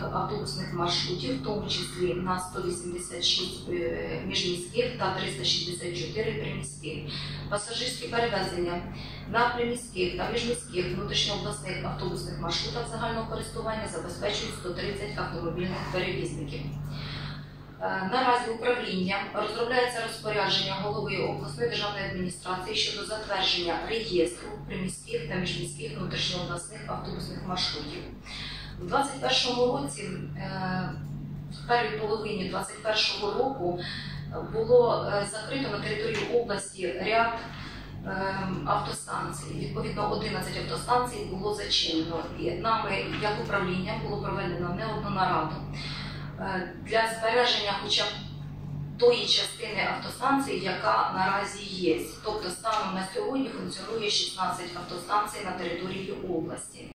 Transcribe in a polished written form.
автобусних маршрутів, в тому числі на 186 міжміських та 364 приміських. Пасажирські перевезення на приміських та міжміських внутрішньообласних автобусних маршрутах загального користування забезпечують 130 автомобільних перевізників. Наразі управлінням розробляється розпорядження голови обласної державної адміністрації щодо затвердження реєстру приміських та міжміських внутрішньообласних автобусних маршрутів. У 2021 році, в першій половині 2021 року, було закрито на території області ряд автостанцій. Відповідно, 11 автостанцій було зачинено. І нами, як управління, було проведено не одну нараду для збереження хоча б тої частини автостанцій, яка наразі є. Тобто станом на сьогодні функціонує 16 автостанцій на території області.